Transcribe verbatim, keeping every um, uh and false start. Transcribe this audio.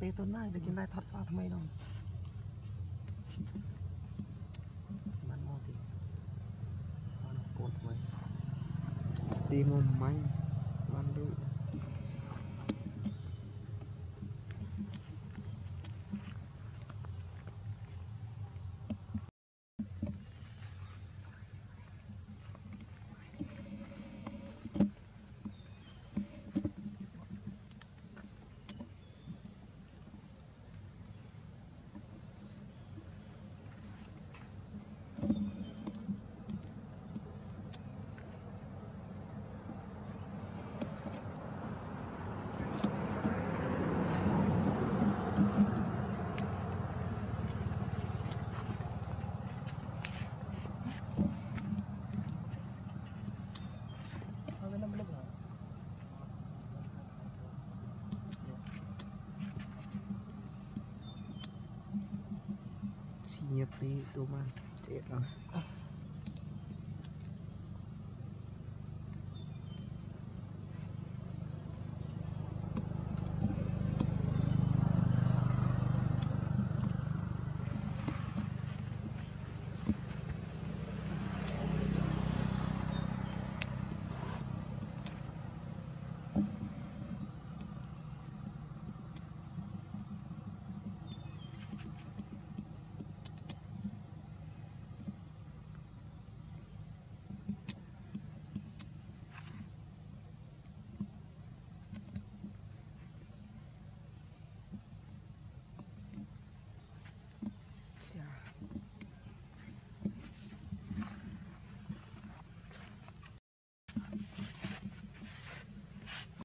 đây tôi nói để cái này thoát sao thay đâu bạn mua thì nó cột mấy đi mua manh bạn đi siap nih tuh mah cek lah